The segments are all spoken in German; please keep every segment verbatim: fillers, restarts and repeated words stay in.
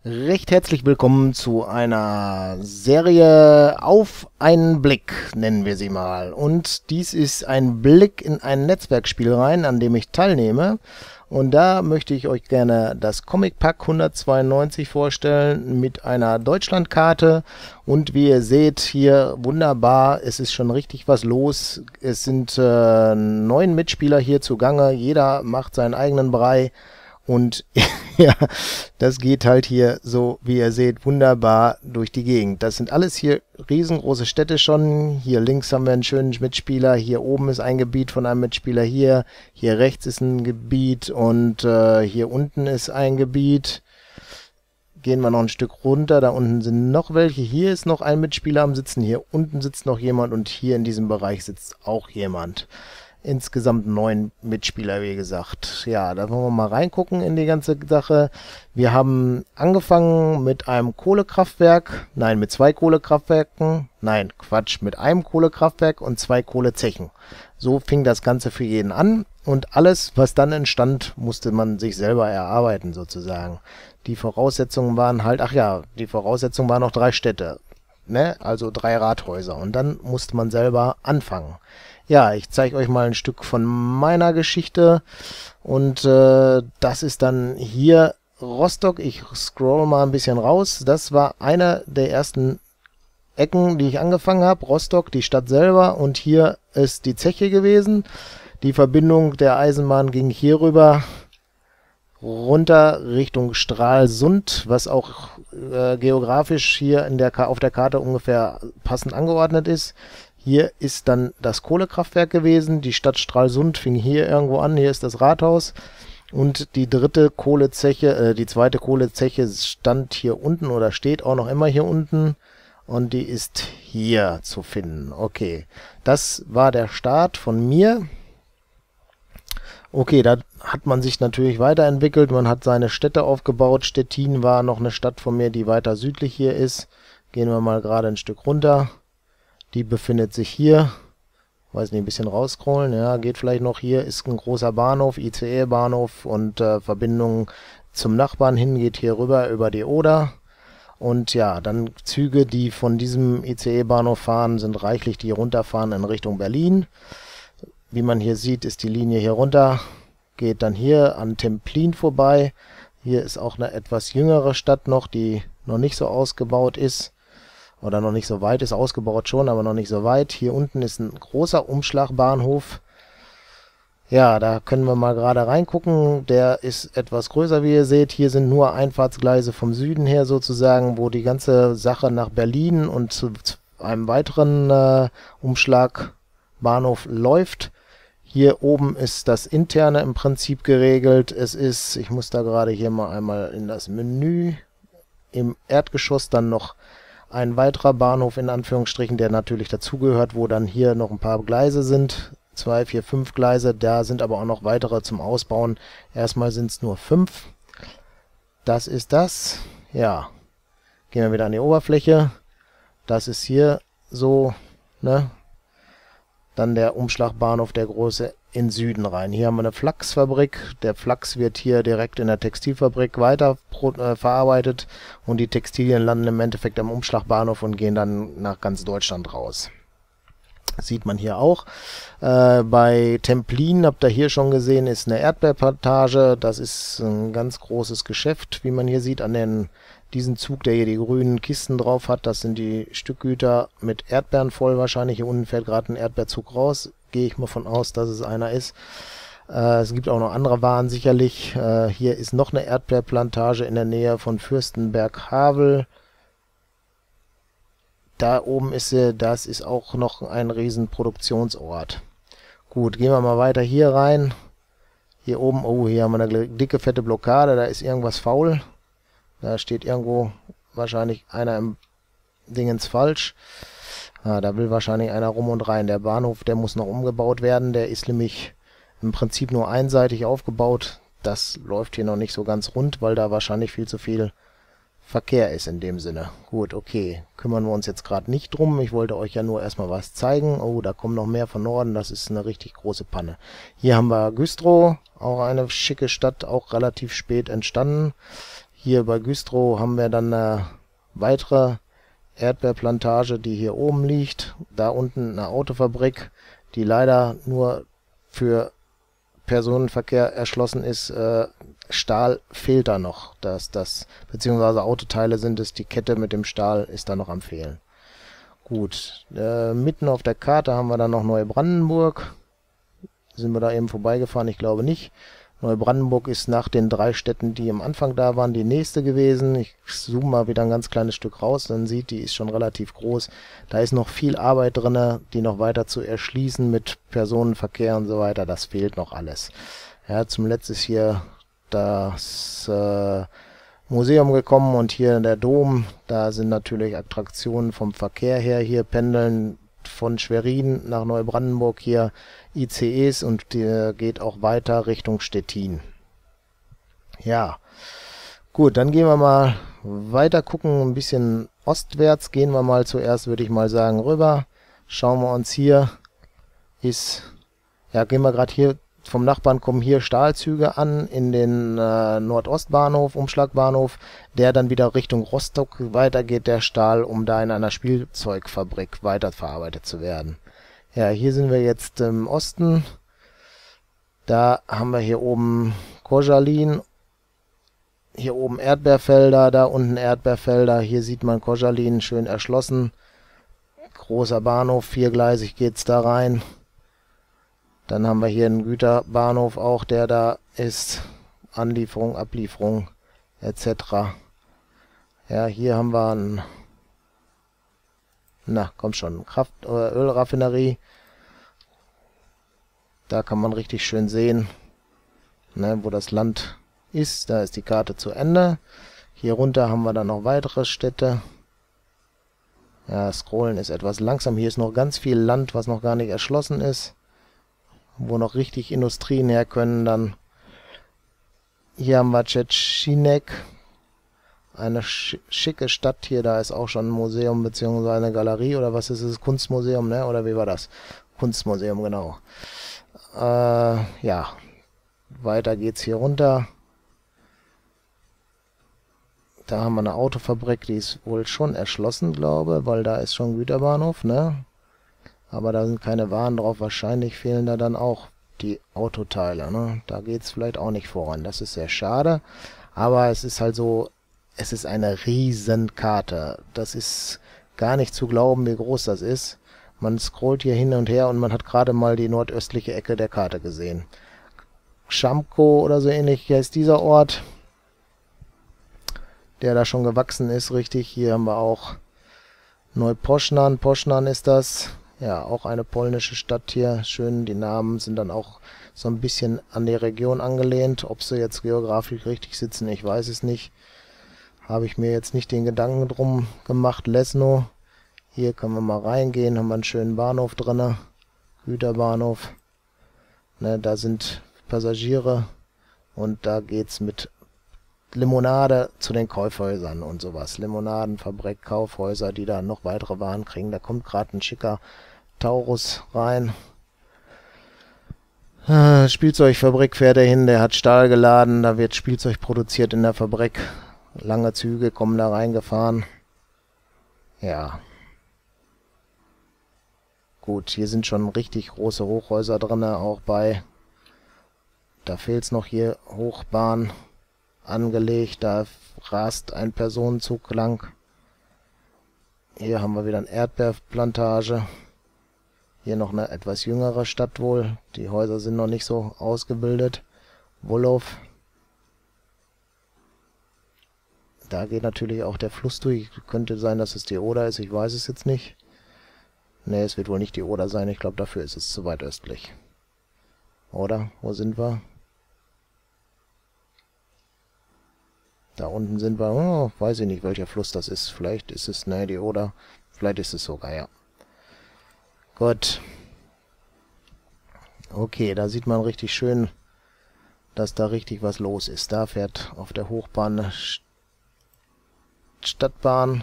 Recht herzlich willkommen zu einer Serie auf einen Blick, nennen wir sie mal. Und dies ist ein Blick in ein Netzwerkspiel rein, an dem ich teilnehme. Und da möchte ich euch gerne das Comic Pack hundertzweiundneunzig vorstellen mit einer Deutschlandkarte. Und wie ihr seht, hier wunderbar, es ist schon richtig was los. Es sind äh, neun Mitspieler hier zugange, jeder macht seinen eigenen Brei. Und ja, das geht halt hier so, wie ihr seht, wunderbar durch die Gegend. Das sind alles hier riesengroße Städte schon. Hier links haben wir einen schönen Mitspieler. Hier oben ist ein Gebiet von einem Mitspieler hier. Hier rechts ist ein Gebiet und äh, hier unten ist ein Gebiet. Gehen wir noch ein Stück runter. Da unten sind noch welche. Hier ist noch ein Mitspieler am Sitzen. Hier unten sitzt noch jemand und hier in diesem Bereich sitzt auch jemand. Insgesamt neun Mitspieler, wie gesagt. Ja, da wollen wir mal reingucken in die ganze Sache. Wir haben angefangen mit einem Kohlekraftwerk. Nein, mit zwei Kohlekraftwerken. Nein, Quatsch, mit einem Kohlekraftwerk und zwei Kohlezechen. So fing das Ganze für jeden an. Und alles, was dann entstand, musste man sich selber erarbeiten, sozusagen. Die Voraussetzungen waren halt, ach ja, die Voraussetzungen waren noch drei Städte. Ne? Also drei Rathäuser. Und dann musste man selber anfangen. Ja, ich zeige euch mal ein Stück von meiner Geschichte und äh, das ist dann hier Rostock. Ich scroll mal ein bisschen raus. Das war eine der ersten Ecken, die ich angefangen habe. Rostock, die Stadt selber, und hier ist die Zeche gewesen. Die Verbindung der Eisenbahn ging hier rüber runter Richtung Stralsund, was auch äh, geografisch hier in der auf der Karte ungefähr passend angeordnet ist. Hier ist dann das Kohlekraftwerk gewesen. Die Stadt Stralsund fing hier irgendwo an. Hier ist das Rathaus. Und die dritte Kohlezeche, äh, die zweite Kohlezeche stand hier unten oder steht auch noch immer hier unten. Und die ist hier zu finden. Okay, das war der Start von mir. Okay, da hat man sich natürlich weiterentwickelt. Man hat seine Städte aufgebaut. Stettin war noch eine Stadt von mir, die weiter südlich hier ist. Gehen wir mal gerade ein Stück runter. Die befindet sich hier. Weiß nicht, ein bisschen rausscrollen. Ja, geht vielleicht noch. Hier ist ein großer Bahnhof, I C E-Bahnhof, und äh, Verbindung zum Nachbarn hin geht hier rüber über die Oder. Und ja, dann Züge, die von diesem I C E-Bahnhof fahren, sind reichlich, die runterfahren in Richtung Berlin. Wie man hier sieht, ist die Linie hier runter, geht dann hier an Templin vorbei. Hier ist auch eine etwas jüngere Stadt noch, die noch nicht so ausgebaut ist. Oder noch nicht so weit ist, ausgebaut schon, aber noch nicht so weit. Hier unten ist ein großer Umschlagbahnhof. Ja, da können wir mal gerade reingucken. Der ist etwas größer, wie ihr seht. Hier sind nur Einfahrtsgleise vom Süden her sozusagen, wo die ganze Sache nach Berlin und zu, zu einem weiteren äh, Umschlagbahnhof läuft. Hier oben ist das Interne im Prinzip geregelt. Es ist, ich muss da gerade hier mal einmal in das Menü, im Erdgeschoss dann noch ein weiterer Bahnhof in Anführungsstrichen, der natürlich dazugehört, wo dann hier noch ein paar Gleise sind. Zwei, vier, fünf Gleise. Da sind aber auch noch weitere zum Ausbauen. Erstmal sind es nur fünf. Das ist das. Ja. Gehen wir wieder an die Oberfläche. Das ist hier so, ne? Dann der Umschlagbahnhof, der große, in Süden rein. Hier haben wir eine Flachsfabrik. Der Flachs wird hier direkt in der Textilfabrik weiter äh, verarbeitet und die Textilien landen im Endeffekt am Umschlagbahnhof und gehen dann nach ganz Deutschland raus. Das sieht man hier auch. Äh, bei Templin, habt ihr hier schon gesehen, ist eine Erdbeerplantage. Das ist ein ganz großes Geschäft, wie man hier sieht an den diesen Zug, der hier die grünen Kisten drauf hat. Das sind die Stückgüter mit Erdbeeren voll wahrscheinlich. Hier unten fährt gerade ein Erdbeerzug raus. Gehe ich mal von aus, dass es einer ist. Äh, es gibt auch noch andere Waren sicherlich. Äh, hier ist noch eine Erdbeerplantage in der Nähe von Fürstenberg-Havel. Da oben ist sie, das ist auch noch ein riesen Produktionsort. Gut, gehen wir mal weiter hier rein. Hier oben, oh, hier haben wir eine dicke, fette Blockade, da ist irgendwas faul. Da steht irgendwo wahrscheinlich einer im Dingens falsch. Ah, da will wahrscheinlich einer rum und rein. Der Bahnhof, der muss noch umgebaut werden. Der ist nämlich im Prinzip nur einseitig aufgebaut. Das läuft hier noch nicht so ganz rund, weil da wahrscheinlich viel zu viel Verkehr ist in dem Sinne. Gut, okay. Kümmern wir uns jetzt gerade nicht drum. Ich wollte euch ja nur erstmal was zeigen. Oh, da kommen noch mehr von Norden. Das ist eine richtig große Panne. Hier haben wir Güstrow, auch eine schicke Stadt, auch relativ spät entstanden. Hier bei Güstrow haben wir dann eine weitere Erdbeerplantage, die hier oben liegt. Da unten eine Autofabrik, die leider nur für Personenverkehr erschlossen ist. Äh, Stahl fehlt da noch. Das, das, beziehungsweise Autoteile sind es. Die Kette mit dem Stahl ist da noch am Fehlen. Gut, äh, mitten auf der Karte haben wir dann noch Neubrandenburg. Sind wir da eben vorbeigefahren? Ich glaube nicht. Neubrandenburg ist nach den drei Städten, die am Anfang da waren, die nächste gewesen. Ich zoome mal wieder ein ganz kleines Stück raus, dann sieht, die ist schon relativ groß. Da ist noch viel Arbeit drin, die noch weiter zu erschließen mit Personenverkehr und so weiter. Das fehlt noch alles. Ja, zum letzten ist hier das äh, Museum gekommen und hier der Dom. Da sind natürlich Attraktionen vom Verkehr her. Hier pendeln von Schwerin nach Neubrandenburg hier I C Es und der geht auch weiter Richtung Stettin. Ja, gut, dann gehen wir mal weiter gucken, ein bisschen ostwärts gehen wir mal zuerst, würde ich mal sagen, rüber. Schauen wir uns hier, ist, ja, gehen wir gerade hier, vom Nachbarn kommen hier Stahlzüge an in den äh, Nordostbahnhof, Umschlagbahnhof, der dann wieder Richtung Rostock weitergeht, der Stahl, um da in einer Spielzeugfabrik weiterverarbeitet zu werden. Ja, hier sind wir jetzt im Osten. Da haben wir hier oben Koszalin, hier oben Erdbeerfelder, da unten Erdbeerfelder. Hier sieht man Koszalin schön erschlossen. Großer Bahnhof, viergleisig geht's da rein. Dann haben wir hier einen Güterbahnhof auch, der da ist. Anlieferung, Ablieferung et cetera. Ja, hier haben wir ein, na komm schon, Kraft- oder Ölraffinerie. Da kann man richtig schön sehen, ne, wo das Land ist. Da ist die Karte zu Ende. Hier runter haben wir dann noch weitere Städte. Ja, Scrollen ist etwas langsam. Hier ist noch ganz viel Land, was noch gar nicht erschlossen ist, wo noch richtig Industrien her können. Dann hier haben wir Tschetschenik, eine sch schicke Stadt hier. Da ist auch schon ein Museum bzw. eine Galerie oder was ist es? Kunstmuseum, ne? Oder wie war das? Kunstmuseum, genau. Äh, ja, weiter geht's hier runter. Da haben wir eine Autofabrik, die ist wohl schon erschlossen, glaube, weil da ist schon Güterbahnhof, ne? Aber da sind keine Waren drauf. Wahrscheinlich fehlen da dann auch die Autoteile, ne? Da geht's vielleicht auch nicht voran. Das ist sehr schade. Aber es ist halt so, es ist eine Riesenkarte. Das ist gar nicht zu glauben, wie groß das ist. Man scrollt hier hin und her und man hat gerade mal die nordöstliche Ecke der Karte gesehen. Schamko oder so ähnlich heißt dieser Ort, der da schon gewachsen ist, richtig. Hier haben wir auch Neuposchnan. Poschnan ist das. Ja, auch eine polnische Stadt hier. Schön, die Namen sind dann auch so ein bisschen an die Region angelehnt. Ob sie jetzt geografisch richtig sitzen, ich weiß es nicht. Habe ich mir jetzt nicht den Gedanken drum gemacht. Lesno. Hier können wir mal reingehen, haben wir einen schönen Bahnhof drin. Güterbahnhof. Ne, da sind Passagiere und da geht's mit Limonade zu den Kaufhäusern und sowas. Limonadenfabrik, Kaufhäuser, die da noch weitere Waren kriegen. Da kommt gerade ein schicker Taurus rein. Äh, Spielzeugfabrik fährt er hin, der hat Stahl geladen, da wird Spielzeug produziert in der Fabrik. Lange Züge kommen da reingefahren. Ja. Gut, hier sind schon richtig große Hochhäuser drin, auch bei. Da fehlt es noch hier Hochbahn angelegt, da rast ein Personenzug lang. Hier haben wir wieder eine Erdbeerplantage. Hier noch eine etwas jüngere Stadt wohl. Die Häuser sind noch nicht so ausgebildet. Wolow. Da geht natürlich auch der Fluss durch. Könnte sein, dass es die Oder ist. Ich weiß es jetzt nicht. Ne, es wird wohl nicht die Oder sein. Ich glaube, dafür ist es zu weit östlich. Oder? Wo sind wir? Da unten sind wir. Oh, weiß ich nicht, welcher Fluss das ist. Vielleicht ist es, ne, die Oder. Vielleicht ist es sogar, ja. Gut. Okay, da sieht man richtig schön, dass da richtig was los ist. Da fährt auf der Hochbahn eine Stadtbahn.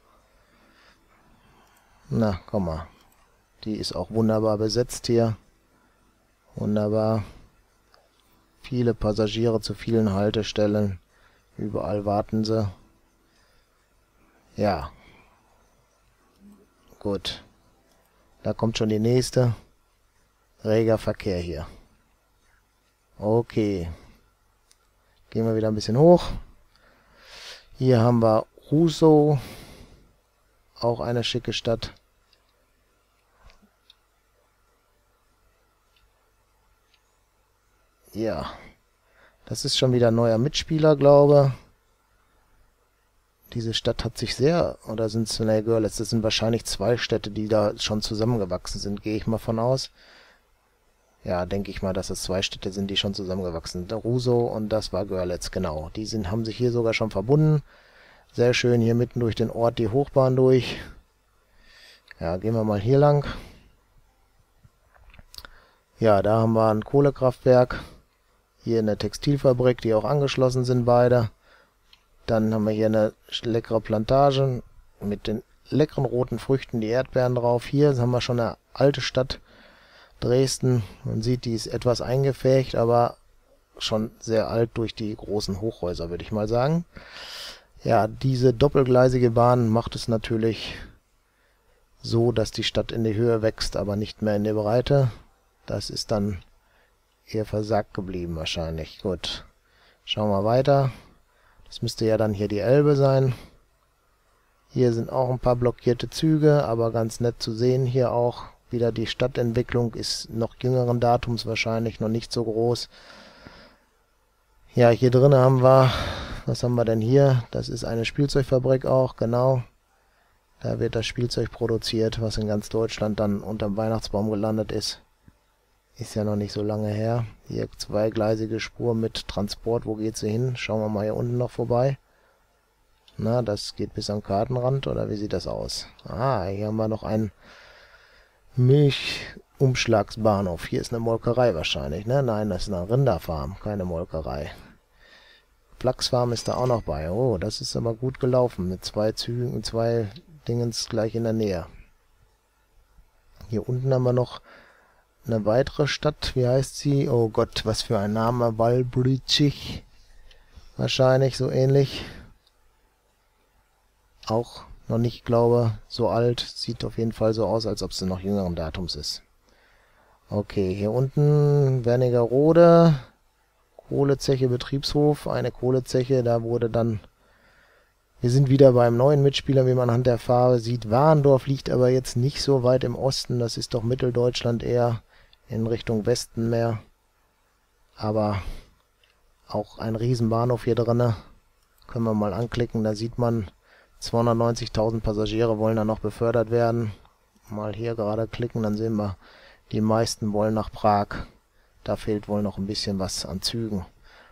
Na, komm mal. Die ist auch wunderbar besetzt hier. Wunderbar. Viele Passagiere zu vielen Haltestellen. Überall warten sie. Ja. Gut. Da kommt schon die nächste. Reger Verkehr hier. Okay. Gehen wir wieder ein bisschen hoch. Hier haben wir Rousseau. Auch eine schicke Stadt. Ja. Das ist schon wieder ein neuer Mitspieler, glaube ich. Diese Stadt hat sich sehr, oder sind es, ne, Görlitz, das sind wahrscheinlich zwei Städte, die da schon zusammengewachsen sind, gehe ich mal von aus. Ja, denke ich mal, dass es zwei Städte sind, die schon zusammengewachsen sind. Rousseau und das war Görlitz, genau. Die sind, haben sich hier sogar schon verbunden. Sehr schön, hier mitten durch den Ort die Hochbahn durch. Ja, gehen wir mal hier lang. Ja, da haben wir ein Kohlekraftwerk. Hier eine Textilfabrik, die auch angeschlossen sind, beide. Dann haben wir hier eine leckere Plantage mit den leckeren roten Früchten, die Erdbeeren drauf. Hier haben wir schon eine alte Stadt, Dresden. Man sieht, die ist etwas eingefärbt, aber schon sehr alt durch die großen Hochhäuser, würde ich mal sagen. Ja, diese doppelgleisige Bahn macht es natürlich so, dass die Stadt in die Höhe wächst, aber nicht mehr in die Breite. Das ist dann eher versagt geblieben wahrscheinlich. Gut, schauen wir weiter. Das müsste ja dann hier die Elbe sein. Hier sind auch ein paar blockierte Züge, aber ganz nett zu sehen hier auch. Wieder die Stadtentwicklung ist noch jüngeren Datums wahrscheinlich, noch nicht so groß. Ja, hier drin haben wir, was haben wir denn hier? Das ist eine Spielzeugfabrik auch, genau. Da wird das Spielzeug produziert, was in ganz Deutschland dann unterm Weihnachtsbaum gelandet ist. Ist ja noch nicht so lange her. Hier zweigleisige Spur mit Transport. Wo geht sie hin? Schauen wir mal hier unten noch vorbei. Na, das geht bis am Kartenrand, oder wie sieht das aus? Ah, hier haben wir noch einen Milchumschlagsbahnhof. Hier ist eine Molkerei wahrscheinlich, ne? Nein, das ist eine Rinderfarm, keine Molkerei. Flachsfarm ist da auch noch bei. Oh, das ist aber gut gelaufen. Mit zwei Zügen und zwei Dingens gleich in der Nähe. Hier unten haben wir noch eine weitere Stadt, wie heißt sie? Oh Gott, was für ein Name, Wałbrzych. Wahrscheinlich so ähnlich. Auch noch nicht, glaube so alt. Sieht auf jeden Fall so aus, als ob sie noch jüngeren Datums ist. Okay, hier unten Wernigerode. Kohlezeche, Betriebshof. Eine Kohlezeche, da wurde dann... Wir sind wieder beim neuen Mitspieler, wie man anhand der Farbe sieht. Warendorf liegt aber jetzt nicht so weit im Osten. Das ist doch Mitteldeutschland eher. In Richtung Westen mehr. Aber auch ein Riesenbahnhof hier drinne. Können wir mal anklicken, da sieht man, zweihundertneunzigtausend Passagiere wollen da noch befördert werden. Mal hier gerade klicken, dann sehen wir, die meisten wollen nach Prag. Da fehlt wohl noch ein bisschen was an Zügen,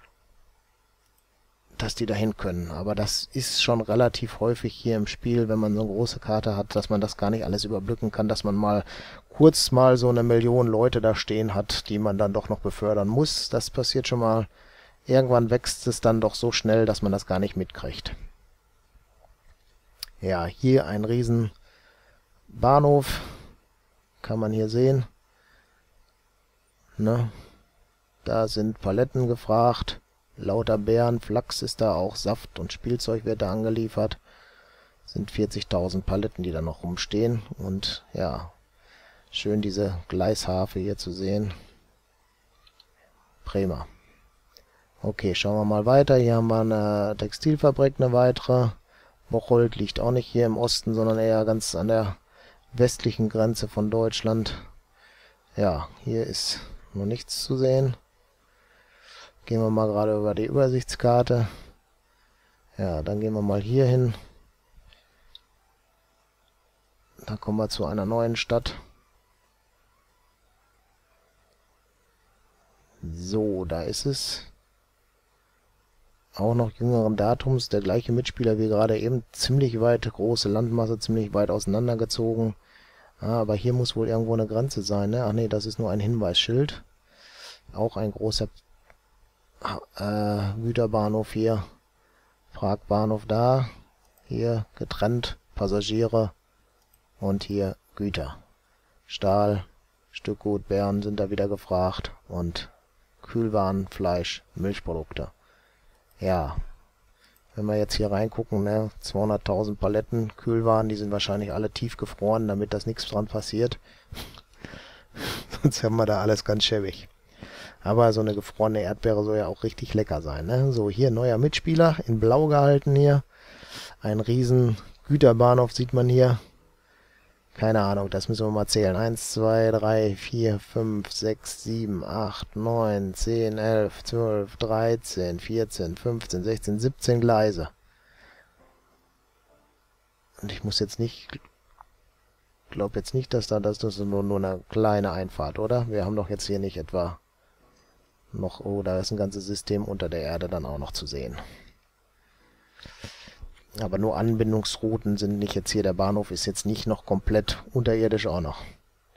dass die dahin können. Aber das ist schon relativ häufig hier im Spiel, wenn man so eine große Karte hat, dass man das gar nicht alles überblicken kann, dass man mal kurz mal so eine Million Leute da stehen hat, die man dann doch noch befördern muss. Das passiert schon mal. Irgendwann wächst es dann doch so schnell, dass man das gar nicht mitkriegt. Ja, hier ein riesen Bahnhof. Kann man hier sehen. Ne? Da sind Paletten gefragt. Lauter Beeren, Flachs ist da auch, Saft und Spielzeug wird da angeliefert. Sind vierzigtausend Paletten, die da noch rumstehen. Und ja, schön diese Gleisharfe hier zu sehen. Prima. Okay, schauen wir mal weiter. Hier haben wir eine Textilfabrik, eine weitere. Bocholt liegt auch nicht hier im Osten, sondern eher ganz an der westlichen Grenze von Deutschland. Ja, hier ist noch nichts zu sehen. Gehen wir mal gerade über die Übersichtskarte. Ja, dann gehen wir mal hier hin. Da kommen wir zu einer neuen Stadt. So, da ist es. Auch noch jüngeren Datums, der gleiche Mitspieler wie gerade eben. Ziemlich weit, große Landmasse, ziemlich weit auseinandergezogen. Ah, aber hier muss wohl irgendwo eine Grenze sein, ne? Ach nee, das ist nur ein Hinweisschild. Auch ein großer äh, Güterbahnhof hier. Prag Bahnhof da. Hier getrennt Passagiere und hier Güter. Stahl, Stückgut, Beeren sind da wieder gefragt und Kühlwaren, Fleisch, Milchprodukte. Ja, Wenn wir jetzt hier reingucken, ne, zweihunderttausend Paletten Kühlwaren, die sind wahrscheinlich alle tiefgefroren, damit das nichts dran passiert. Sonst haben wir da alles ganz schäbig. Aber so eine gefrorene Erdbeere soll ja auch richtig lecker sein, ne? So, hier neuer Mitspieler, in blau gehalten hier. Ein riesen Güterbahnhof sieht man hier. Keine Ahnung, das müssen wir mal zählen. eins, zwei, drei, vier, fünf, sechs, sieben, acht, neun, zehn, elf, zwölf, dreizehn, vierzehn, fünfzehn, sechzehn, siebzehn Gleise. Und ich muss jetzt nicht... Ich glaube jetzt nicht, dass da das, das ist nur, nur eine kleine Einfahrt, oder? Wir haben doch jetzt hier nicht etwa noch... Oh, da ist ein ganzes System unter der Erde dann auch noch zu sehen. Aber nur Anbindungsrouten sind nicht jetzt hier. Der Bahnhof ist jetzt nicht noch komplett unterirdisch auch noch.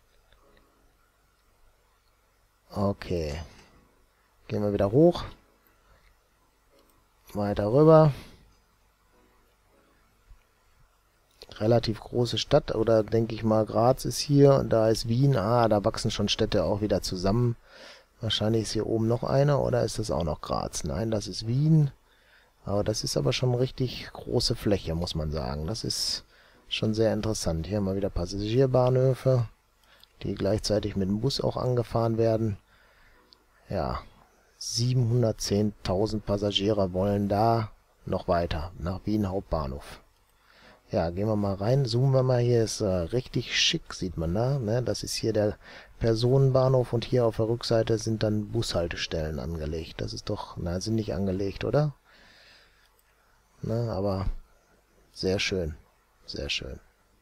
Okay. Gehen wir wieder hoch. Weiter rüber. Relativ große Stadt, oder denke ich mal, Graz ist hier und da ist Wien. Ah, da wachsen schon Städte auch wieder zusammen. Wahrscheinlich ist hier oben noch eine, oder ist das auch noch Graz? Nein, das ist Wien. Aber das ist aber schon richtig große Fläche, muss man sagen. Das ist schon sehr interessant. Hier haben wir wieder Passagierbahnhöfe, die gleichzeitig mit dem Bus auch angefahren werden. Ja, siebenhundertzehntausend Passagiere wollen da noch weiter, nach Wien Hauptbahnhof. Ja, gehen wir mal rein, zoomen wir mal. Hier ist äh, richtig schick, sieht man da. Ne? Das ist hier der Personenbahnhof und hier auf der Rückseite sind dann Bushaltestellen angelegt. Das ist doch, na, sind nicht angelegt, oder? Ne, aber sehr schön, sehr schön.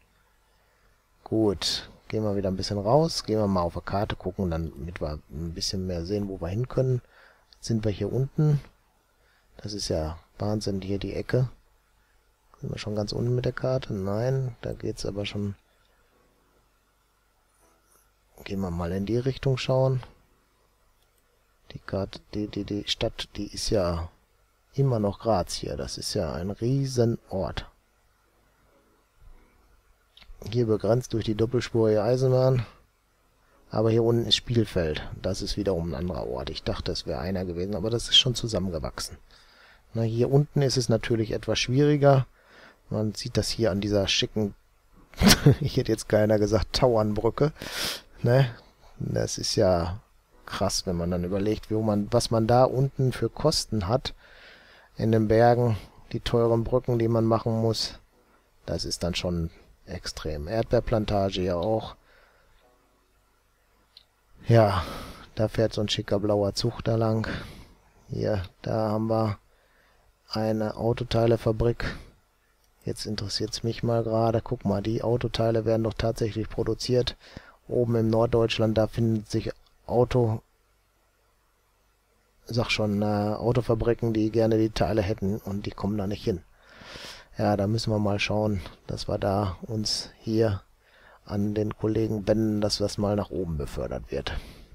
Gut, gehen wir wieder ein bisschen raus, gehen wir mal auf der Karte gucken, damit wir ein bisschen mehr sehen, wo wir hin können. Jetzt sind wir hier unten. Das ist ja Wahnsinn, hier die Ecke. Sind wir schon ganz unten mit der Karte? Nein, da geht es aber schon... Gehen wir mal in die Richtung schauen. Die Karte, die, die, die Stadt, die ist ja... immer noch Graz hier. Das ist ja ein Riesenort. Hier begrenzt durch die doppelspurige Eisenbahn. Aber hier unten ist Spielfeld. Das ist wiederum ein anderer Ort. Ich dachte, es wäre einer gewesen, aber das ist schon zusammengewachsen. Na, hier unten ist es natürlich etwas schwieriger. Man sieht das hier an dieser schicken, ich hätte jetzt keiner gesagt, Tauernbrücke. Ne? Das ist ja krass, wenn man dann überlegt, wie man, was man da unten für Kosten hat. In den Bergen, die teuren Brücken, die man machen muss, das ist dann schon extrem. Erdbeerplantage ja auch. Ja, da fährt so ein schicker blauer Zug da lang. Hier, da haben wir eine Autoteilefabrik. Jetzt interessiert es mich mal gerade. Guck mal, die Autoteile werden doch tatsächlich produziert. Oben im Norddeutschland, da finden sich Auto... sag schon, äh, Autofabriken, die gerne die Teile hätten und die kommen da nicht hin. Ja, da müssen wir mal schauen, dass wir da uns hier an den Kollegen wenden, dass das mal nach oben befördert wird.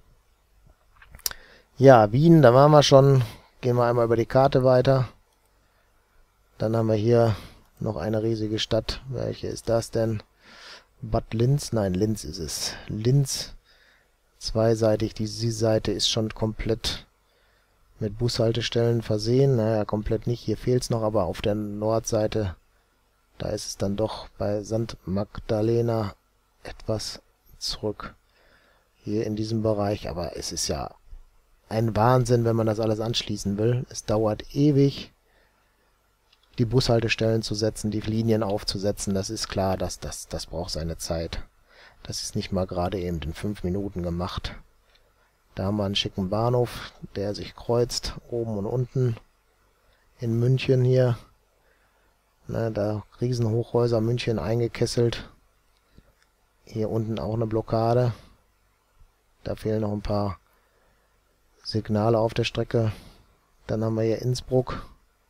Ja, Wien, da waren wir schon. Gehen wir einmal über die Karte weiter. Dann haben wir hier noch eine riesige Stadt. Welche ist das denn? Bad Linz? Nein, Linz ist es. Linz, zweiseitig. Diese Seite ist schon komplett mit Bushaltestellen versehen. Naja, komplett nicht. Hier fehlt es noch, aber auf der Nordseite, da ist es dann doch bei Sankt Magdalena etwas zurück. Hier in diesem Bereich. Aber es ist ja ein Wahnsinn, wenn man das alles anschließen will. Es dauert ewig, die Bushaltestellen zu setzen, die Linien aufzusetzen. Das ist klar, dass das, das braucht seine Zeit. Das ist nicht mal gerade eben in fünf Minuten gemacht. Da haben wir einen schicken Bahnhof, der sich kreuzt, oben und unten. In München hier. Na, da Riesenhochhäuser München eingekesselt. Hier unten auch eine Blockade. Da fehlen noch ein paar Signale auf der Strecke. Dann haben wir hier Innsbruck.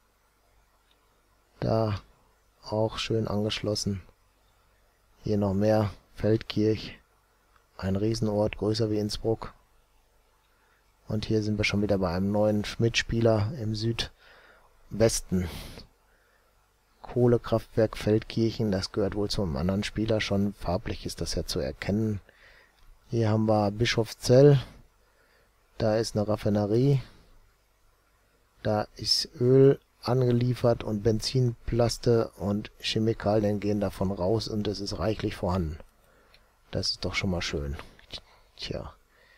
Da auch schön angeschlossen. Hier noch mehr. Feldkirch. Ein Riesenort, größer wie Innsbruck. Und hier sind wir schon wieder bei einem neuen Mitspieler im Südwesten. Kohlekraftwerk Feldkirchen, das gehört wohl zum anderen Spieler schon. Farblich ist das ja zu erkennen. Hier haben wir Bischofszell. Da ist eine Raffinerie. Da ist Öl angeliefert und Benzinplaste und Chemikalien gehen davon raus und es ist reichlich vorhanden. Das ist doch schon mal schön. Tja.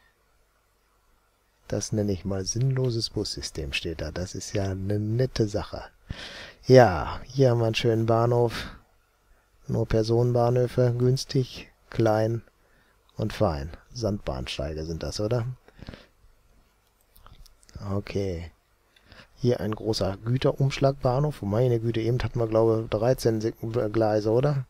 Das nenne ich mal sinnloses Bussystem, steht da. Das ist ja eine nette Sache. Ja, hier haben wir einen schönen Bahnhof. Nur Personenbahnhöfe, günstig, klein und fein. Sandbahnsteige sind das, oder? Okay. Hier ein großer Güterumschlagbahnhof. Meine Güte, eben hatten wir, glaube ich, dreizehn Gleise, oder?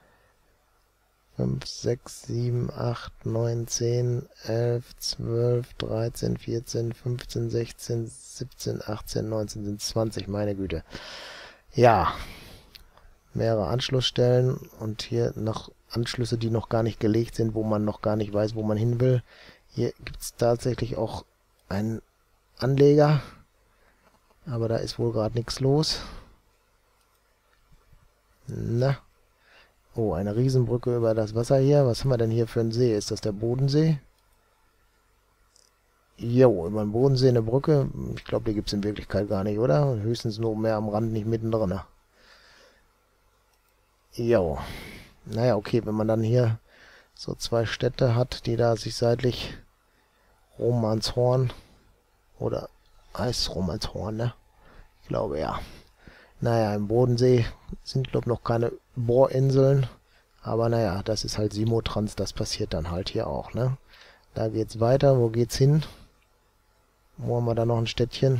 fünf, sechs, sieben, acht, neun, zehn, elf, zwölf, dreizehn, vierzehn, fünfzehn, sechzehn, siebzehn, achtzehn, neunzehn, sind zwanzig, meine Güte. Ja, mehrere Anschlussstellen und hier noch Anschlüsse, die noch gar nicht gelegt sind, wo man noch gar nicht weiß, wo man hin will. Hier gibt es tatsächlich auch einen Anleger, aber da ist wohl gerade nichts los. Na. Oh, eine Riesenbrücke über das Wasser hier. Was haben wir denn hier für einen See? Ist das der Bodensee? Jo, über den Bodensee eine Brücke. Ich glaube, die gibt es in Wirklichkeit gar nicht, oder? Höchstens nur mehr am Rand, nicht mittendrin. Jo. Naja, okay, wenn man dann hier so zwei Städte hat, die da sich seitlich Romanshorn oder heißt Romanshorn, ne? Ich glaube, ja. Naja, im Bodensee sind, glaube ich, noch keine Bohrinseln. Aber naja, das ist halt Simotrans, das passiert dann halt hier auch, ne? Da geht's weiter. Wo geht's hin? Wo haben wir da noch ein Städtchen?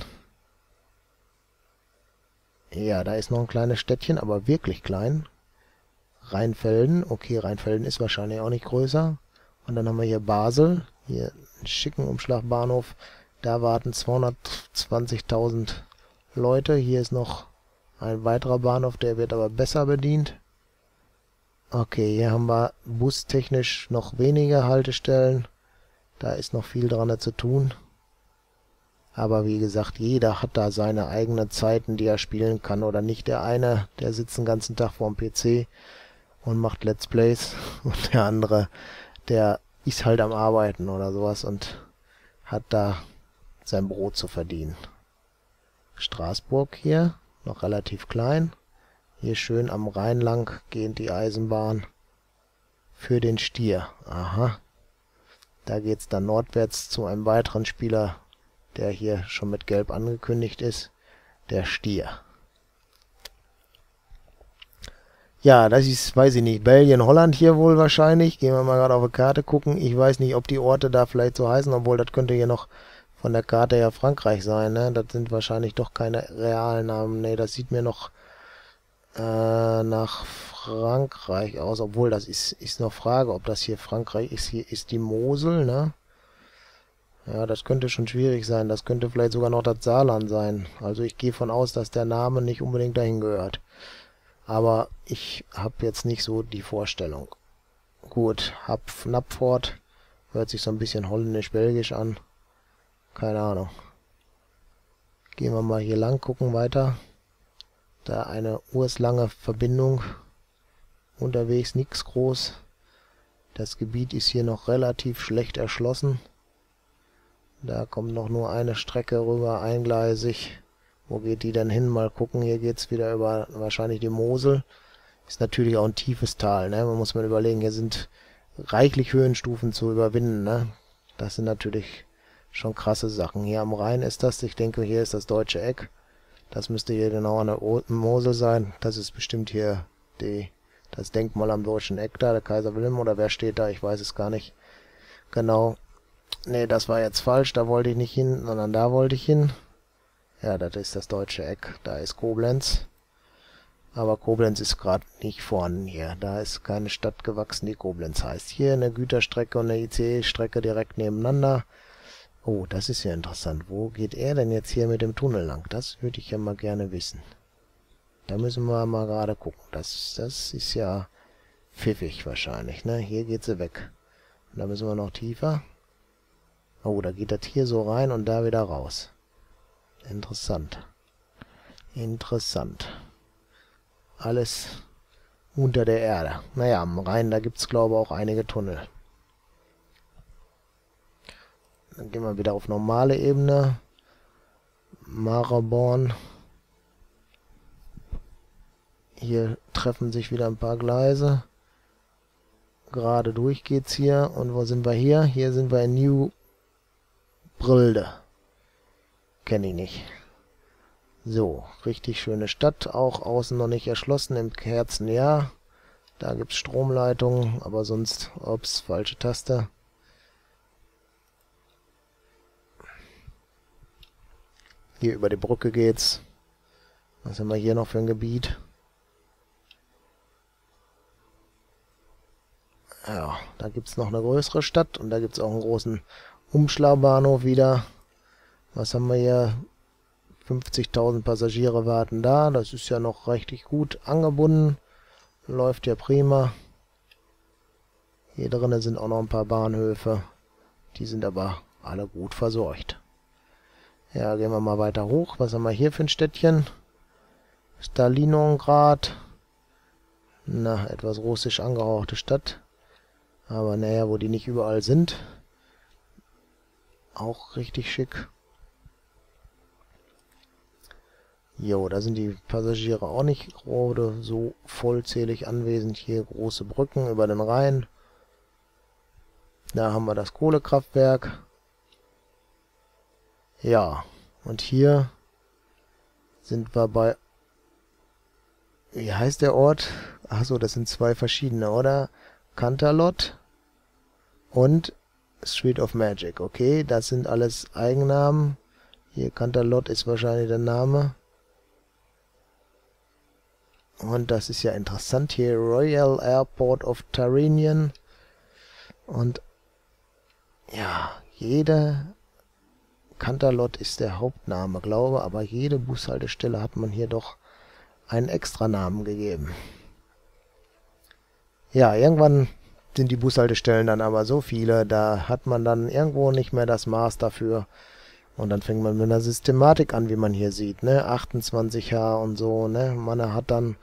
Ja, da ist noch ein kleines Städtchen, aber wirklich klein. Rheinfelden. Okay, Rheinfelden ist wahrscheinlich auch nicht größer. Und dann haben wir hier Basel. Hier einen schicken Umschlagbahnhof. Da warten zweihundertzwanzigtausend Leute. Hier ist noch ein weiterer Bahnhof, der wird aber besser bedient. Okay, hier haben wir bustechnisch noch weniger Haltestellen. Da ist noch viel dran zu tun. Aber wie gesagt, jeder hat da seine eigenen Zeiten, die er spielen kann oder nicht. Der eine, der sitzt den ganzen Tag vorm P C und macht Let's Plays. Und der andere, der ist halt am Arbeiten oder sowas und hat da sein Brot zu verdienen. Straßburg hier. Noch relativ klein. Hier schön am Rhein lang geht die Eisenbahn für den Stier. Aha. Da geht es dann nordwärts zu einem weiteren Spieler, der hier schon mit Gelb angekündigt ist. Der Stier. Ja, das ist, weiß ich nicht, Belgien, Holland hier wohl wahrscheinlich. Gehen wir mal gerade auf die Karte gucken. Ich weiß nicht, ob die Orte da vielleicht so heißen, obwohl das könnte hier noch von der Karte ja Frankreich sein, ne? Das sind wahrscheinlich doch keine realen Namen. Ne, das sieht mir noch äh, nach Frankreich aus, obwohl das ist, ist noch Frage, ob das hier Frankreich ist. Hier ist die Mosel, ne? Ja, das könnte schon schwierig sein. Das könnte vielleicht sogar noch das Saarland sein. Also ich gehe von aus, dass der Name nicht unbedingt dahin gehört. Aber ich habe jetzt nicht so die Vorstellung. Gut, Hapf, Napford hört sich so ein bisschen holländisch-belgisch an. Keine Ahnung. Gehen wir mal hier lang, gucken weiter. Da eine urslange Verbindung. Unterwegs nichts groß. Das Gebiet ist hier noch relativ schlecht erschlossen. Da kommt noch nur eine Strecke rüber, eingleisig. Wo geht die denn hin? Mal gucken. Hier geht es wieder über wahrscheinlich die Mosel. Ist natürlich auch ein tiefes Tal, ne? Man muss mal überlegen, hier sind reichlich Höhenstufen zu überwinden, ne? Das sind natürlich schon krasse Sachen. Hier am Rhein ist das. Ich denke, hier ist das Deutsche Eck. Das müsste hier genau an der Mosel sein. Das ist bestimmt hier die, das Denkmal am Deutschen Eck da, der Kaiser Wilhelm. Oder wer steht da? Ich weiß es gar nicht genau. Ne, das war jetzt falsch. Da wollte ich nicht hin, sondern da wollte ich hin. Ja, das ist das Deutsche Eck. Da ist Koblenz. Aber Koblenz ist gerade nicht vorhanden hier. Da ist keine Stadt gewachsen, die Koblenz heißt. Hier eine Güterstrecke und eine I C E-Strecke direkt nebeneinander. Oh, das ist ja interessant. Wo geht er denn jetzt hier mit dem Tunnel lang? Das würde ich ja mal gerne wissen. Da müssen wir mal gerade gucken. Das, das ist ja pfiffig wahrscheinlich, ne? Hier geht sie weg. Und da müssen wir noch tiefer. Oh, da geht das hier so rein und da wieder raus. Interessant. Interessant. Alles unter der Erde. Naja, am Rhein, da gibt es, glaube ich, auch einige Tunnel. Dann gehen wir wieder auf normale Ebene. Maraborn. Hier treffen sich wieder ein paar Gleise. Gerade durch geht's hier. Und wo sind wir hier? Hier sind wir in New Brilde. Kenne ich nicht. So, richtig schöne Stadt. Auch außen noch nicht erschlossen. Im Herzen ja. Da gibt's Stromleitungen. Aber sonst, ups, falsche Taste. Hier über die Brücke geht's. Was haben wir hier noch für ein Gebiet? Ja, da gibt es noch eine größere Stadt und da gibt es auch einen großen Umschlagbahnhof wieder. Was haben wir hier? fünfzigtausend Passagiere warten da. Das ist ja noch richtig gut angebunden. Läuft ja prima. Hier drinnen sind auch noch ein paar Bahnhöfe. Die sind aber alle gut versorgt. Ja, gehen wir mal weiter hoch. Was haben wir hier für ein Städtchen? Stalingrad. Na, etwas russisch angehauchte Stadt. Aber naja, wo die nicht überall sind. Auch richtig schick. Jo, da sind die Passagiere auch nicht gerade so vollzählig anwesend. Hier große Brücken über den Rhein. Da haben wir das Kohlekraftwerk. Ja, und hier sind wir bei... Wie heißt der Ort? Achso, das sind zwei verschiedene, oder? Canterlot und Street of Magic. Okay, das sind alles Eigennamen. Hier Canterlot ist wahrscheinlich der Name. Und das ist ja interessant hier. Royal Airport of Tyrrhenian. Und ja, jede Canterlot ist der Hauptname, glaube, aber jede Bushaltestelle hat man hier doch einen Extranamen gegeben. Ja, irgendwann sind die Bushaltestellen dann aber so viele, da hat man dann irgendwo nicht mehr das Maß dafür. Und dann fängt man mit einer Systematik an, wie man hier sieht, ne? achtundzwanzig H und so, ne? Man hat dann,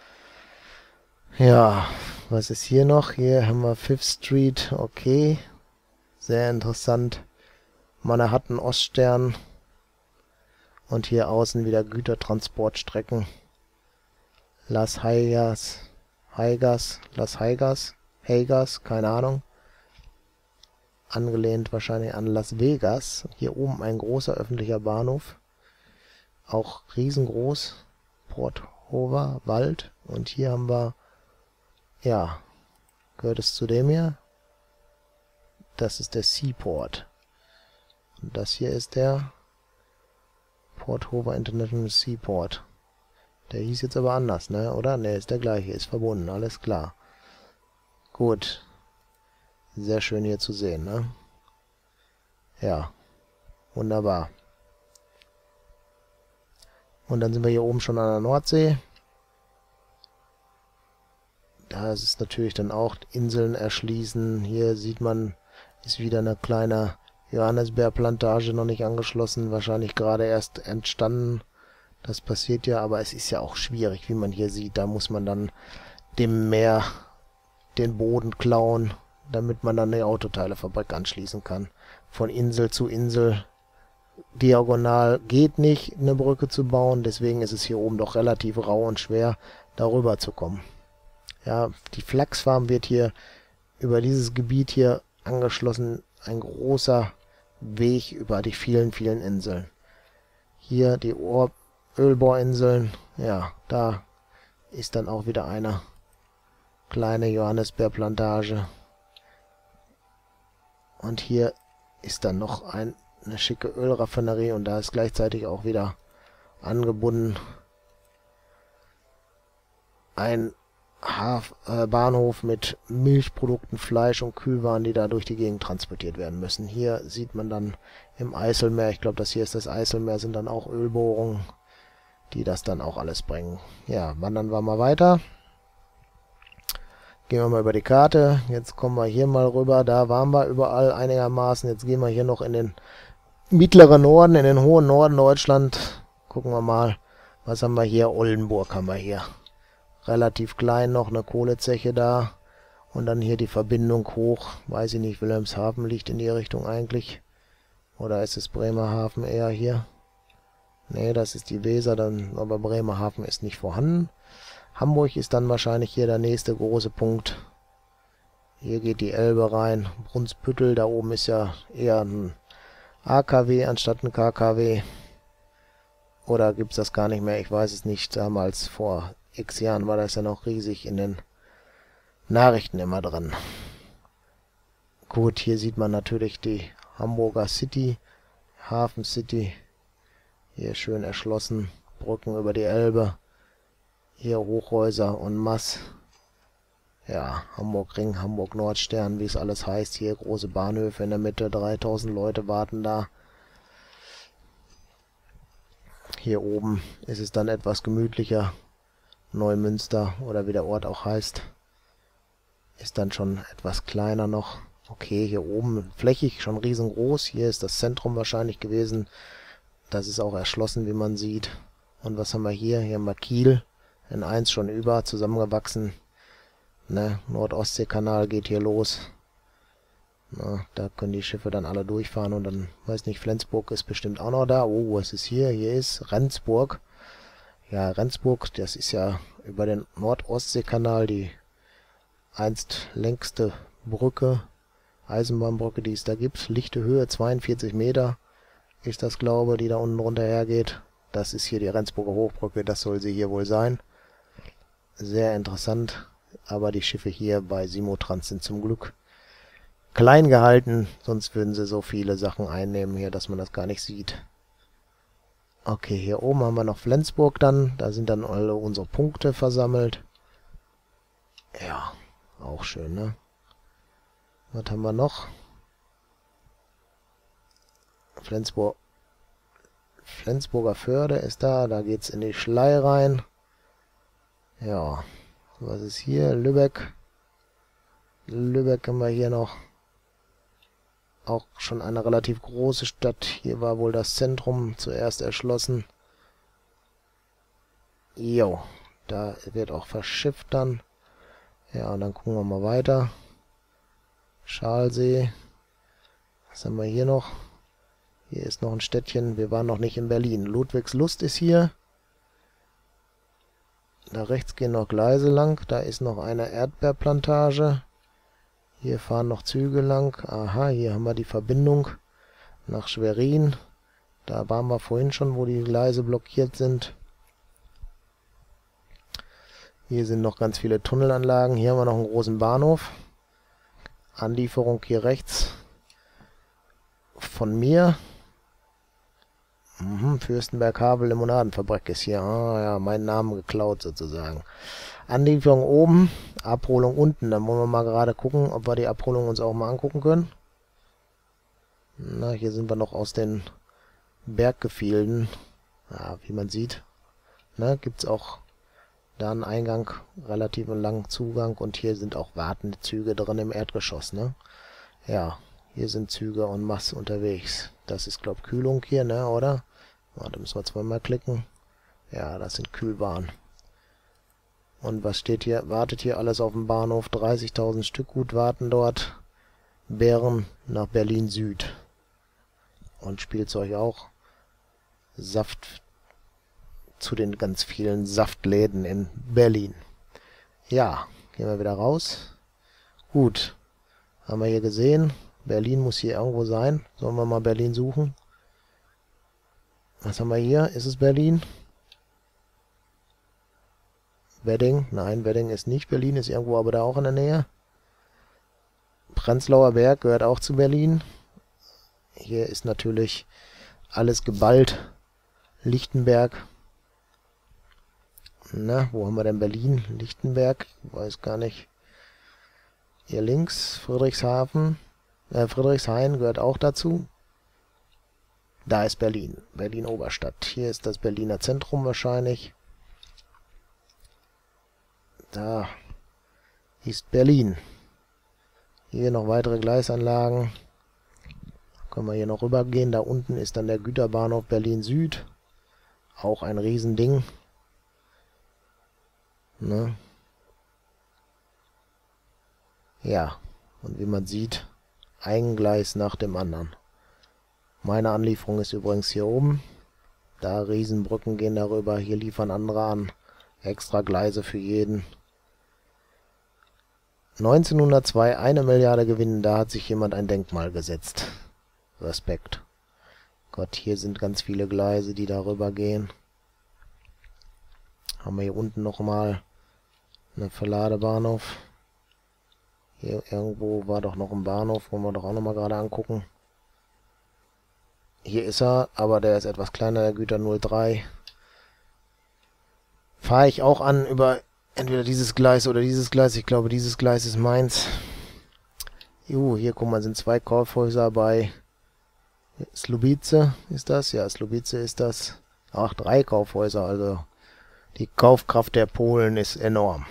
ja, was ist hier noch? Hier haben wir Fifth Street, okay. Sehr interessant. Man hat einen Oststern. Und hier außen wieder Gütertransportstrecken. Las Hayas. Haigas, Las Haigas, Haigas, keine Ahnung. Angelehnt wahrscheinlich an Las Vegas. Hier oben ein großer öffentlicher Bahnhof. Auch riesengroß. Port Hover, Wald. Und hier haben wir, ja, gehört es zu dem hier? Das ist der Seaport. Und das hier ist der Port Hover International Seaport. Der hieß jetzt aber anders, ne? Oder? Ne, ist der gleiche, ist verbunden, alles klar. Gut. Sehr schön hier zu sehen, ne? Ja. Wunderbar. Und dann sind wir hier oben schon an der Nordsee. Da ist es natürlich dann auch Inseln erschließen. Hier sieht man, ist wieder eine kleine Johannisbeerplantage noch nicht angeschlossen. Wahrscheinlich gerade erst entstanden. Das passiert ja, aber es ist ja auch schwierig, wie man hier sieht. Da muss man dann dem Meer den Boden klauen, damit man dann eine Autoteilefabrik anschließen kann. Von Insel zu Insel diagonal geht nicht, eine Brücke zu bauen. Deswegen ist es hier oben doch relativ rau und schwer, darüber zu kommen. Ja, die Flachsfarm wird hier über dieses Gebiet hier angeschlossen. Ein großer Weg über die vielen, vielen Inseln. Hier die Ohr Ölbohrinseln, ja, da ist dann auch wieder eine kleine Johannisbeerplantage. Und hier ist dann noch ein, eine schicke Ölraffinerie und da ist gleichzeitig auch wieder angebunden ein Haf äh, Bahnhof mit Milchprodukten, Fleisch und Kühlwaren, die da durch die Gegend transportiert werden müssen. Hier sieht man dann im Eiselmeer, ich glaube, das hier ist das Eiselmeer, sind dann auch Ölbohrungen, die das dann auch alles bringen. Ja, wandern wir mal weiter. Gehen wir mal über die Karte. Jetzt kommen wir hier mal rüber. Da waren wir überall einigermaßen. Jetzt gehen wir hier noch in den mittleren Norden, in den hohen Norden Deutschland. Gucken wir mal, was haben wir hier? Oldenburg haben wir hier. Relativ klein noch, eine Kohlezeche da. Und dann hier die Verbindung hoch. Weiß ich nicht, Wilhelmshaven liegt in die Richtung eigentlich. Oder ist es Bremerhaven eher hier? Nee, das ist die Weser, dann, aber Bremerhaven ist nicht vorhanden. Hamburg ist dann wahrscheinlich hier der nächste große Punkt. Hier geht die Elbe rein. Brunsbüttel, da oben ist ja eher ein A K W anstatt ein K K W. Oder gibt es das gar nicht mehr? Ich weiß es nicht. Damals, vor x Jahren, war das ja noch riesig in den Nachrichten immer drin. Gut, hier sieht man natürlich die Hamburger City, Hafen City. Hier schön erschlossen, Brücken über die Elbe. Hier Hochhäuser en masse. Ja, Hamburg Ring, Hamburg Nordstern, wie es alles heißt. Hier große Bahnhöfe in der Mitte, dreitausend Leute warten da. Hier oben ist es dann etwas gemütlicher. Neumünster oder wie der Ort auch heißt. Ist dann schon etwas kleiner noch. Okay, hier oben flächig schon riesengroß. Hier ist das Zentrum wahrscheinlich gewesen. Das ist auch erschlossen, wie man sieht. Und was haben wir hier? Hier haben wir Kiel. In eins schon über, zusammengewachsen. Ne, Nord-Ostsee-Kanal geht hier los. Na, da können die Schiffe dann alle durchfahren und dann, weiß nicht, Flensburg ist bestimmt auch noch da. Oh, was ist hier? Hier ist Rendsburg. Ja, Rendsburg, das ist ja über den Nord-Ostsee-Kanal die einst längste Brücke, Eisenbahnbrücke, die es da gibt. Lichte Höhe, zweiundvierzig Meter ist das, glaube ich, die da unten runter hergeht. Das ist hier die Rendsburger Hochbrücke, das soll sie hier wohl sein. Sehr interessant, aber die Schiffe hier bei Simotrans sind zum Glück klein gehalten, sonst würden sie so viele Sachen einnehmen hier, dass man das gar nicht sieht. Okay, hier oben haben wir noch Flensburg dann, da sind dann alle unsere Punkte versammelt. Ja, auch schön, ne? Was haben wir noch? Flensburg. Flensburger Förde ist da, da geht's in die Schlei rein. Ja, was ist hier? Lübeck. Lübeck haben wir hier noch. Auch schon eine relativ große Stadt. Hier war wohl das Zentrum zuerst erschlossen. Jo, da wird auch verschifft dann. Ja, und dann gucken wir mal weiter. Schalsee. Was haben wir hier noch? Hier ist noch ein Städtchen. Wir waren noch nicht in Berlin. Ludwigslust ist hier. Da rechts gehen noch Gleise lang. Da ist noch eine Erdbeerplantage. Hier fahren noch Züge lang. Aha, hier haben wir die Verbindung nach Schwerin. Da waren wir vorhin schon, wo die Gleise blockiert sind. Hier sind noch ganz viele Tunnelanlagen. Hier haben wir noch einen großen Bahnhof. Anlieferung hier rechts von mir. Mhm, Fürstenberg Havel Limonadenfabrik ist hier. Ah ja, meinen Namen geklaut sozusagen. Anlieferung oben, Abholung unten. Dann wollen wir mal gerade gucken, ob wir die Abholung uns auch mal angucken können. Na, hier sind wir noch aus den Berggefilden. Ja, wie man sieht, ne, gibt es auch da einen Eingang, relativ langen Zugang. Und hier sind auch wartende Züge drin im Erdgeschoss. Ne? Ja, hier sind Züge en masse unterwegs. Das ist, glaube ich, Kühlung hier, ne, oder? Warte, müssen wir zweimal klicken. Ja, das sind Kühlwaren. Und was steht hier? Wartet hier alles auf dem Bahnhof. dreißigtausend Stück gut warten dort. Bären nach Berlin Süd. Und Spielzeug auch. Saft zu den ganz vielen Saftläden in Berlin. Ja, gehen wir wieder raus. Gut, haben wir hier gesehen. Berlin muss hier irgendwo sein. Sollen wir mal Berlin suchen? Was haben wir hier? Ist es Berlin? Wedding? Nein, Wedding ist nicht Berlin, ist irgendwo aber da auch in der Nähe. Prenzlauer Berg gehört auch zu Berlin. Hier ist natürlich alles geballt. Lichtenberg. Na, wo haben wir denn Berlin? Lichtenberg? Ich weiß gar nicht. Hier links, Friedrichshafen. Äh, Friedrichshain gehört auch dazu. Da ist Berlin. Berlin-Oberstadt. Hier ist das Berliner Zentrum wahrscheinlich. Da ist Berlin. Hier noch weitere Gleisanlagen. Können wir hier noch rübergehen. Da unten ist dann der Güterbahnhof Berlin Süd. Auch ein Riesending. Ne? Ja, und wie man sieht, ein Gleis nach dem anderen. Meine Anlieferung ist übrigens hier oben. Da Riesenbrücken gehen darüber. Hier liefern andere an. Extra Gleise für jeden. neunzehnhundertzwei, eine Milliarde gewinnen, da hat sich jemand ein Denkmal gesetzt. Respekt. Gott, hier sind ganz viele Gleise, die darüber gehen. Haben wir hier unten nochmal eine Verladebahnhof. Hier irgendwo war doch noch ein Bahnhof, wollen wir doch auch nochmal gerade angucken. Hier ist er, aber der ist etwas kleiner, der Güter null drei. Fahre ich auch an über entweder dieses Gleis oder dieses Gleis. Ich glaube, dieses Gleis ist meins. Jo, hier, guck mal, sind zwei Kaufhäuser bei Słubice. Ist das? Ja, Słubice ist das. Ach, drei Kaufhäuser, also die Kaufkraft der Polen ist enorm.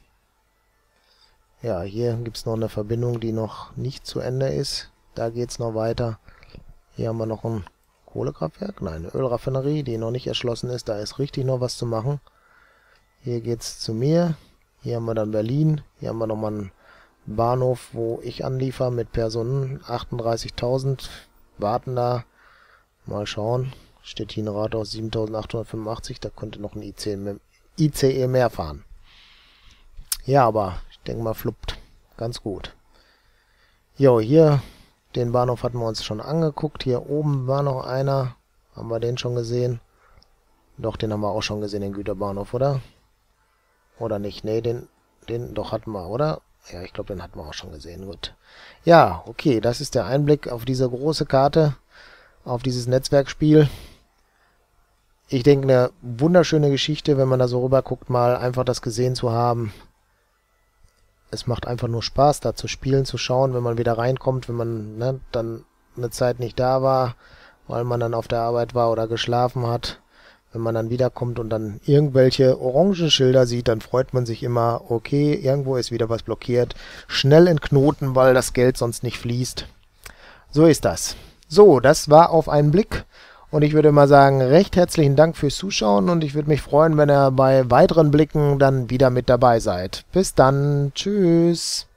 Ja, hier gibt es noch eine Verbindung, die noch nicht zu Ende ist. Da geht es noch weiter. Hier haben wir noch ein Kohlekraftwerk, nein, eine Ölraffinerie, die noch nicht erschlossen ist. Da ist richtig noch was zu machen. Hier geht es zu mir. Hier haben wir dann Berlin. Hier haben wir nochmal einen Bahnhof, wo ich anliefer mit Personen. achtunddreißigtausend warten da. Mal schauen. Stettin Rathaus siebentausendachthundertfünfundachtzig. Da könnte noch ein I C E mehr fahren. Ja, aber ich denke mal, fluppt ganz gut. Jo, hier, den Bahnhof hatten wir uns schon angeguckt. Hier oben war noch einer. Haben wir den schon gesehen? Doch, den haben wir auch schon gesehen, den Güterbahnhof, oder? Oder nicht? Nee, den, den doch hatten wir, oder? Ja, ich glaube, den hatten wir auch schon gesehen. Gut. Ja, okay, das ist der Einblick auf diese große Karte, auf dieses Netzwerkspiel. Ich denke, eine wunderschöne Geschichte, wenn man da so rüber guckt, mal einfach das gesehen zu haben. Es macht einfach nur Spaß, da zu spielen, zu schauen, wenn man wieder reinkommt, wenn man ne, dann eine Zeit nicht da war, weil man dann auf der Arbeit war oder geschlafen hat. Wenn man dann wiederkommt und dann irgendwelche orangen Schilder sieht, dann freut man sich immer, okay, irgendwo ist wieder was blockiert. Schnell in Knoten, weil das Geld sonst nicht fließt. So ist das. So, das war auf einen Blick. Und ich würde mal sagen, recht herzlichen Dank fürs Zuschauen und ich würde mich freuen, wenn ihr bei weiteren Blicken dann wieder mit dabei seid. Bis dann. Tschüss.